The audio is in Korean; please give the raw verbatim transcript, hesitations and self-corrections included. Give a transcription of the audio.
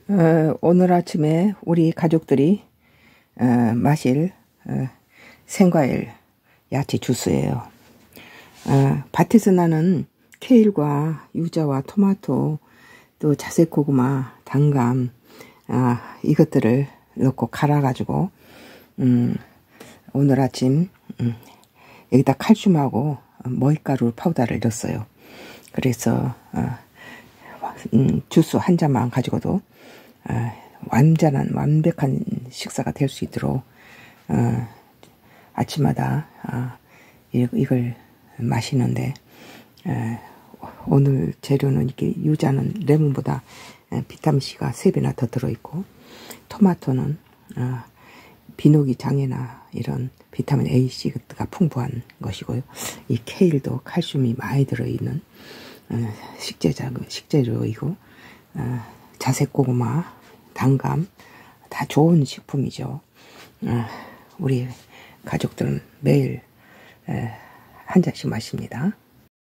어, 오늘 아침에 우리 가족들이 어, 마실 어, 생과일 야채 주스예요. 어, 밭에서 나는 케일과 유자와 토마토, 또 자색 고구마, 당감, 어, 이것들을 넣고 갈아가지고 음, 오늘 아침 음, 여기다 칼슘하고 머위가루 파우더를 넣었어요. 그래서 어, 음, 주스 한 잔만 가지고도 어, 완전한 완벽한 식사가 될 수 있도록 어, 아침마다 어, 이걸 마시는데 어, 오늘 재료는 이렇게 유자는 레몬보다 비타민C가 세 배나 더 들어있고, 토마토는 어, 비노기 장애나 이런 비타민 A, C가 풍부한 것이고요. 이 케일도 칼슘이 많이 들어있는 어, 식재자, 식재료이고 어, 자색 고구마, 당감 다 좋은 식품이죠. 어, 우리 가족들은 매일 에, 한 잔씩 마십니다.